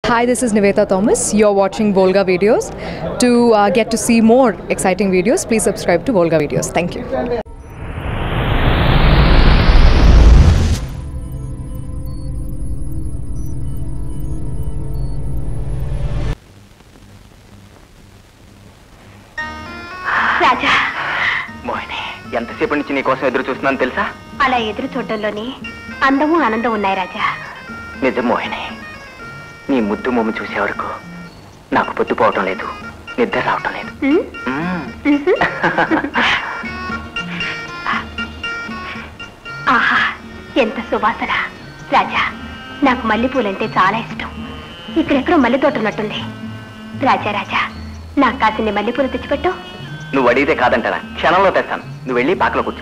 Hi, this is Nivetha Thomas. You're watching Volga Videos. To get to see more exciting videos, please subscribe to Volga Videos. Thank you. రాజా మోహిని, ఎంతసేపు నుంచి నీ కోసం ఎదురు చూస్తున్నాను తెలుసా? అలా ఎదురు చూడటంలోని అందము ఆనందం ఉన్నాయి రాజా. నిజం మోహిని, నీ ముద్దు మొమ్మ చూసే వరకు నాకు పొద్దుపోవటం లేదు, నిద్ర రావటం లేదు. ఆహా, ఎంత సువాసన రాజా. నాకు మల్లెపూలంటే చాలా ఇష్టం. ఇక్కడెక్కడో మల్లె తోట ఉన్నట్టుంది. రాజా రాజా, నాకు కాసిన్ని మల్లెపూలు తెచ్చిపెట్టు. నువ్వు అడిగితే కాదంటారా? క్షణంలో తెస్తాను. నువ్వు వెళ్ళి పాకలో కూర్చో.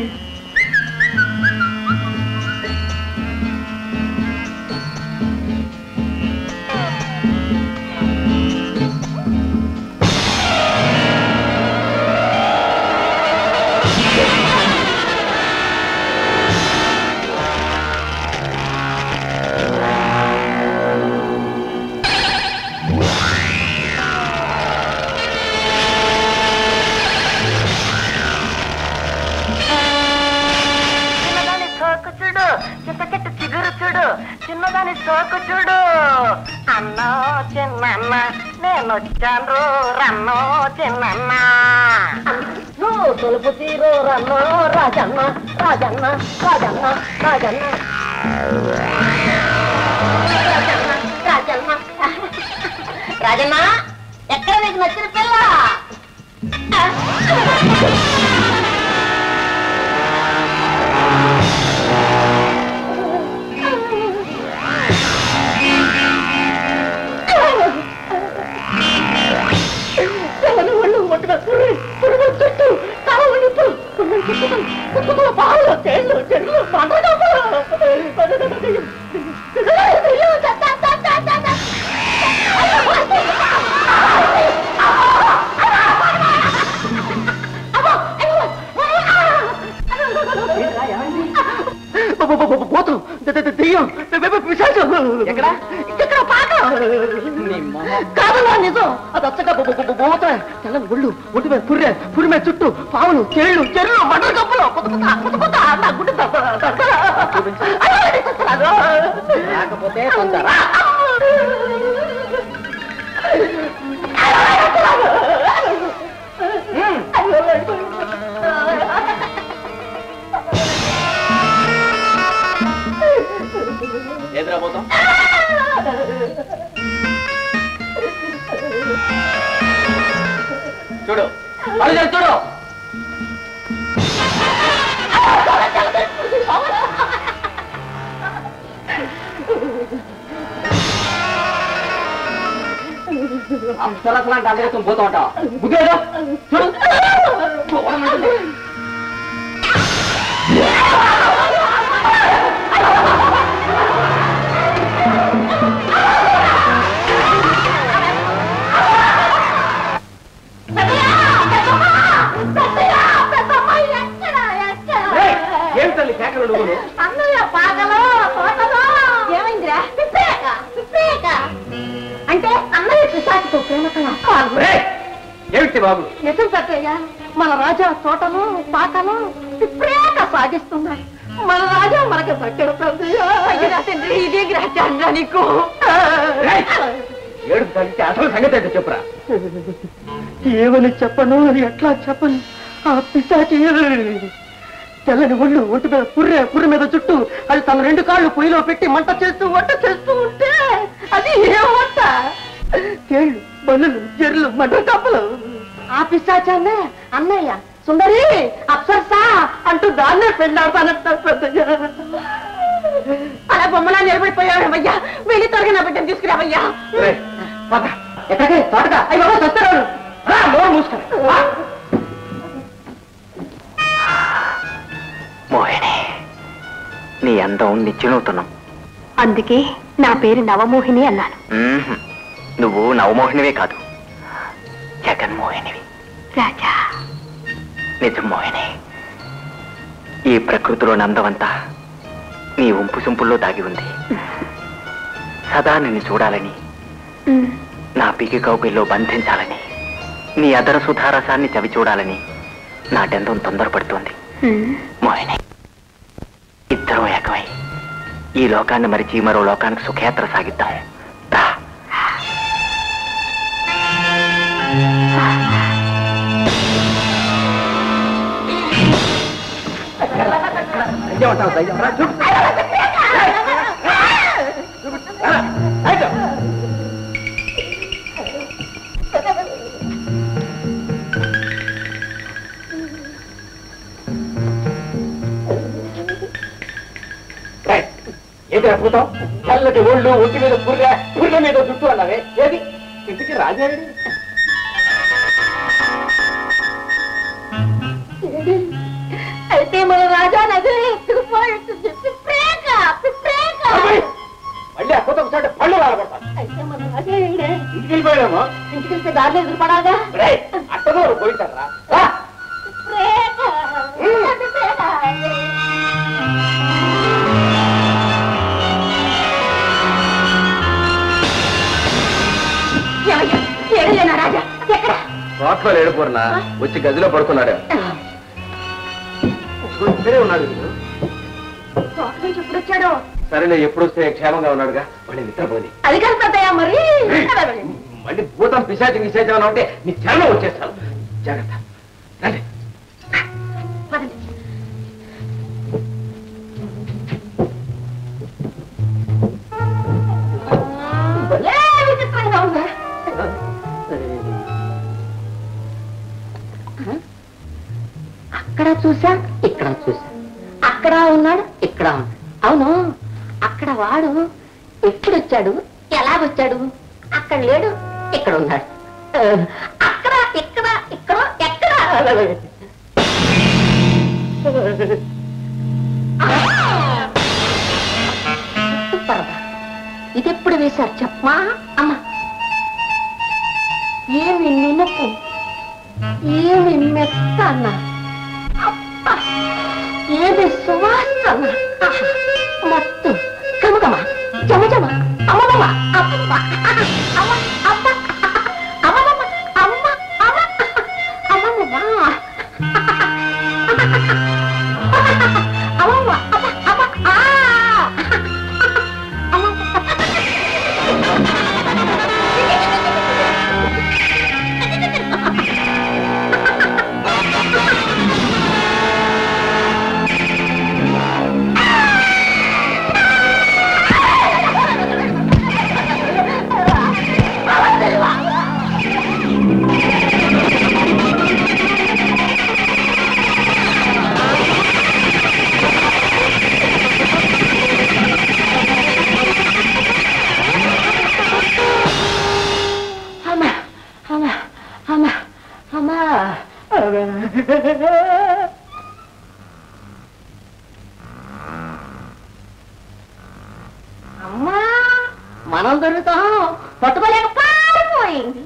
చిన్నదాని సోకు చూడు. అన్నో చిన్న నేను వచ్చాను రన్నో చిన్న. నువ్వు తొలుపు తీరు రన్నో రాజన్న రాజన్న రాజన్న రాజన్న రాజన్న రాజన్న. ఎక్కడ నీకు నచ్చిన పిల్ల? నిజం అది వచ్చగా పోతా. తెల్లని ఒళ్ళు, ఒంటి మీద పురి మీద చుట్టూ పావులు, చెళ్ళు చెర్లు మటర్ కప్పులు లేకపోతే ఎదురాబోతాం. చూడు చూడు. అసలు అందరికీ పోతూ ఉంటా. బుద్ధేదో చూడు. అన్నయ్య పాకలో తోటలో ఏమైందిరా? అంటే అన్నయ్య పిశాచితో ప్రేమ ఏమిటి బాబు? నిజం పెట్టయ్యా, మన రాజా తోటలో పాకలో ప్రేమ సాగిస్తున్నాయి. మన రాజా మనకు పట్టడు. తండ్రి ఇదే గ్రహించా నీకు. ఏడుపు తగ్గితే అసలు సంగతి అయితే చెప్పురా. ఏమని చెప్పను, అది ఎట్లా చెప్పను. ఆ పిశాచి తెల్లని ఒళ్ళు, ఒంటి మీద పుర్రె మీద చుట్టూ, అది తన 2 కాళ్ళు పొయ్యిలో పెట్టి వంట చేస్తూ ఉంటే అది ఏ వంట? తేళ్లు, బల్లులు, చెర్లు, మటర్ కప్పులు. ఆ పిశాచాన్నే అన్నయ్య సుందరి అప్సరసా అంటూ దాన్నే పెళ్ళాడతానంటారు పెద్దయ్య. అలా బొమ్మలా నిలబడిపోయావయ్యా. వెళ్ళి త్వరగా నా బిడ్డను తీసుకురావయ్యా. ఎక్కడికి తోటగా? అయ్యి బాబా చస్తాడు. మూసుకో. మోహిని, నీ అందం నిత్యనూతనం. అందుకే నా పేరు నవమోహిని అన్నాను. నువ్వు నవమోహినివే కాదు, జగన్మోహినివి. రాజా, నిజం మోహిని, ఈ ప్రకృతిలోని అందమంతా నీ ఉంపు సొంపుల్లో దాగి ఉంది. సదా నిన్ను చూడాలని నా పీకి కౌగిల్లో బంధించాలని, నీ అదర సుధారసాన్ని చవి చూడాలని నాటెంతో తొందరపడుతోంది మోహిని. ఇద్దరం ఏకమై ఈ లోకాన్ని మరిచి మరో లోకానికి సుఖయాత్ర సాగిద్దాం. ఏది అద్భుతం! చల్లటి ఒళ్ళు, ఒంటి మీద పుర్రె మీద జుట్టు అన్నావే, ఏది ఇంటికి రాజాడి? అయితే మన రాజా నగరే ఎత్తుకుపోయింది. మళ్ళీ అద్భుతం ఒకసారి పళ్ళు రాలబడతాను. అయితే మన రాజా ఇంటికి వెళ్ళిపోయామో. ఇంటికి వెళ్తే దారిలో ఎదురుపడాగా అట్టదో పోయింటారా? రాజా ఎక్కడ? తోటలో లేడు పూర్ణ, వచ్చి గదిలో పడుకున్నాడు. ఉన్నాడు. ఎప్పుడు వచ్చాడో? సరేలే, ఎప్పుడు వస్తే క్షేమంగా ఉన్నాడుగా. మళ్ళీ నిద్రపోని. అది కలుపుతాయా మరి? మళ్ళీ భూతం పిశాచం విశేషం ఉంటే నీ చర్మం వచ్చేస్తాను. జాగ్రత్త. రండి. విచిత్రంగా ఉందా? అక్కడ చూసా, ఇక్కడ చూసా, అక్కడ ఉన్నాడు, ఇక్కడ ఉన్నాడు. అవును, అక్కడ వాడు ఎప్పుడు వచ్చాడు, ఎలాగొచ్చాడు? అక్కడ లేడు, ఇక్కడ ఉన్నాడు. అక్కడ ఇక్కడ ఇక్కడ ఎక్కడ? ఇదెప్పుడు వేశారు చెప్పమా? అమ్మా, ఏమి నునుపు, ఏమి మెత్త అన్న, ఏమి సువాసన, మత్తు, కమకమ, జమజమ, అమ్మమ్మ, అమ్మమ్మ, అమ్మ, అమ్మ, అమ్మమ్మ, అమ్మ, అమ్మ, అమ్మమ్మ, అమ్మమ్మ, అమ్మ, అమ్మా, మనం దొరుకుతాం, పట్టుకోలేక పారిపోయింది.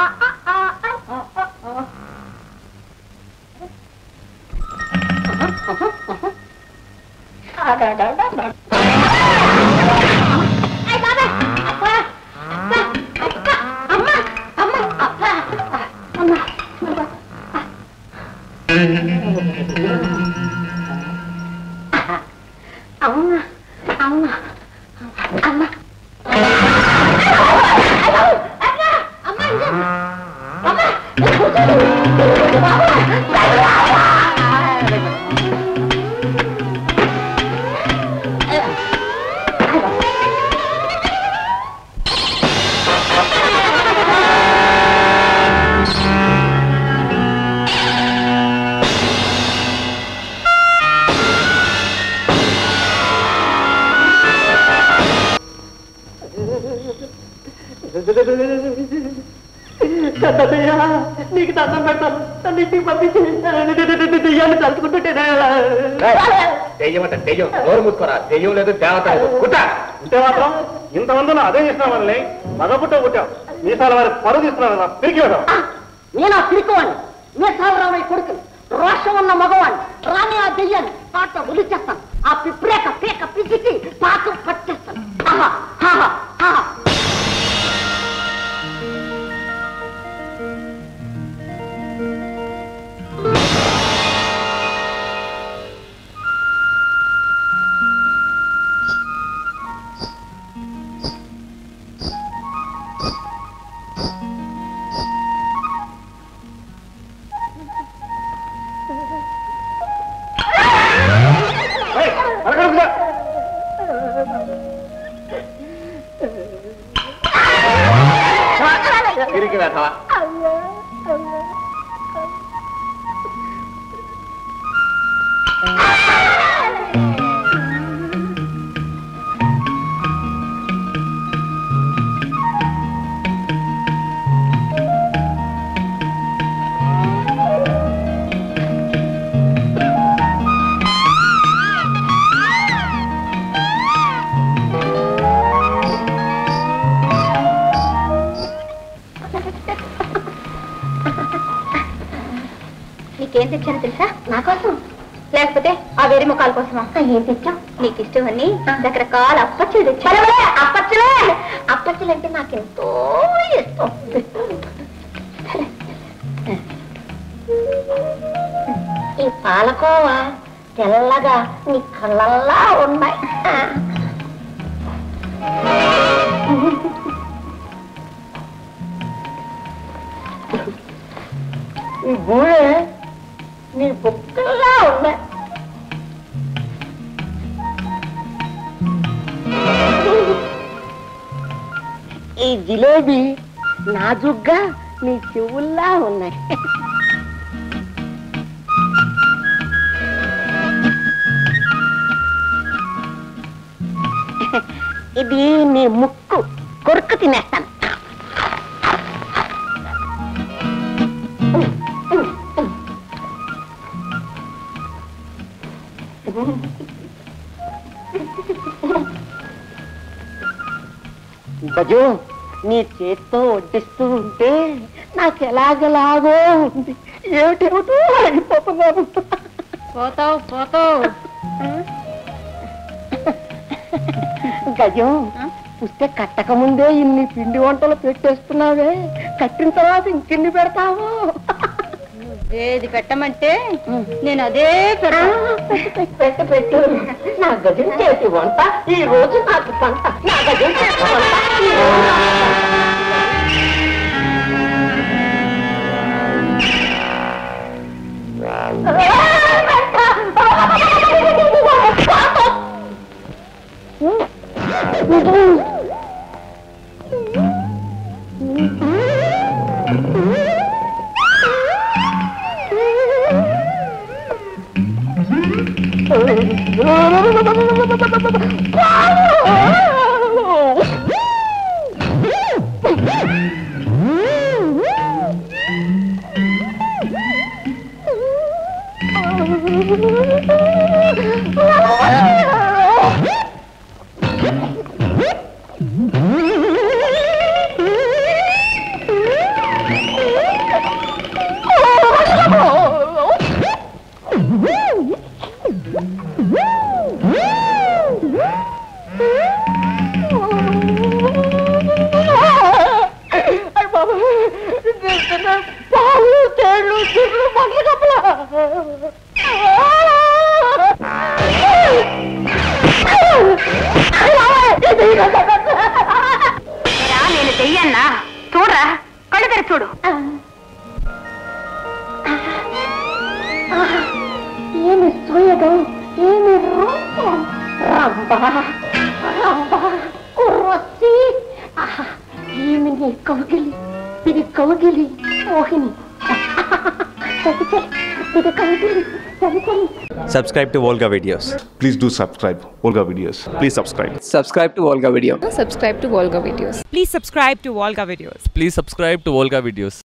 అమ్మ, అమ్మ, అమ్మ, నీకు దండం పెడతాను, నన్ను ఇంటికి పంపించి దెయ్యాన్ని తలుచుకుంటుంటే. దెయ్యమంట దెయ్యం, నోరు మూసుకోరా. దెయ్యం లేదు, దేవత లేదు. కుట్టా ఉంటే మాత్రం ఇంతమందిలో అదే చేసిన వాళ్ళని మగపుట్ట పుట్టావు. మీసాల వారి పరువు తీసుకున్నావు కదా, పిరికి వెళ్ళావు. నేను ఆ పిరికివాణ్ణి, మీసాల రామయ్య కొడుకుని, రోషం ఉన్న మగవాణ్ణి. రాని ఆ దెయ్యాన్ని పాట ఉలిచేస్తాను, ఆ పిప్రేక పీక పిసికి పాత పట్టేస్తాను. పిరికి వెధవా. నీకేం తెచ్చాను తెలుసా? నా కోసం లేకపోతే ఆ వేరే ముఖాల కోసమా? ఏం తెచ్చావు? నీకు ఇష్టమని రకరకాల అప్పచ్చులు తెచ్చాను. అప్పచ్చులే అప్పచ్చులు అంటే నాకెంతో ఇష్టం. ఈ పాలకోవా తెల్లగా నీ కళ్ళల్లా ఉన్నాయి. ఈ బూరె నీ బుక్కల్లా ఉన్నాయి. ఈ జిలేబీ నాజుగ్గా నీ చెవుల్లా ఉన్నాయి. ఇది నీ ముక్కు కొరుకు తినేస్తాను. గజు నీ చేత్తో వడ్డిస్తూ ఉంటే నాకు ఎలాగలాగో ఉంది. ఏమిటేమిటో అయిపోతున్నాను. పోతావు పోతావు. గజం పుస్తే కట్టక ముందే ఇన్ని పిండి వంటలు పెట్టేస్తున్నావే, కట్టిన తర్వాత ఇంకెన్ని పెడతావు? ఏది పెట్టమంటే నేను అదే పెట్టు పెట్టు. నా గజం చేతి వంట ఈ రోజు నాకు పంట. నా గజం చేతి వంట నేను చెయ్యన్నా. చూడరా, కళ్ళు తెరి చూడు. ఏమి సోయగం, ఏమి రూపం! రంభా రంభా ఉర్వశి. ఏమి నీ కౌగిలి, ఇది కౌగిలి మోహిని. ఇది కౌగిలి. Subscribe to Volga Videos. Please do subscribe Volga Videos. Please subscribe. Subscribe to Volga Video. Subscribe to Volga Videos. Please subscribe to Volga Videos. Please subscribe to Volga Videos.